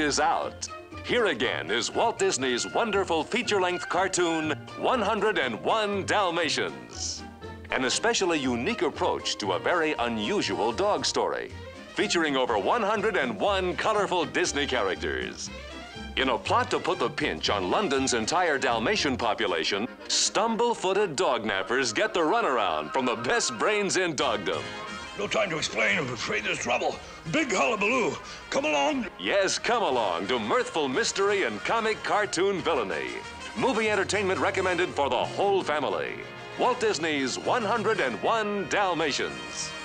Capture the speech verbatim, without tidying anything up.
is out. Here again is Walt Disney's wonderful feature-length cartoon, one hundred and one Dalmatians. An especially unique approach to a very unusual dog story, featuring over one hundred and one colorful Disney characters. In a plot to put the pinch on London's entire Dalmatian population, stumble-footed dog nappers get the runaround from the best brains in dogdom. No time to explain. I'm afraid there's trouble. Big hullabaloo. Come along. Yes, come along to mirthful mystery and comic cartoon villainy. Movie entertainment recommended for the whole family. Walt Disney's one hundred and one Dalmatians.